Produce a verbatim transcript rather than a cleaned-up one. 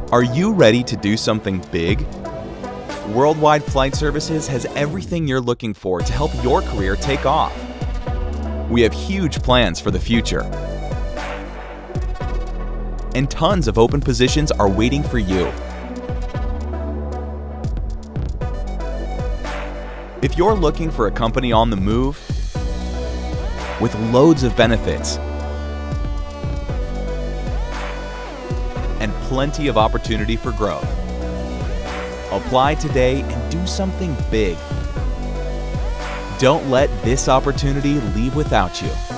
Are you ready to do something big? Worldwide Flight Services has everything you're looking for to help your career take off. We have huge plans for the future. And tons of open positions are waiting for you. If you're looking for a company on the move, with loads of benefits, and plenty of opportunity for growth, apply today and do something big. Don't let this opportunity leave without you.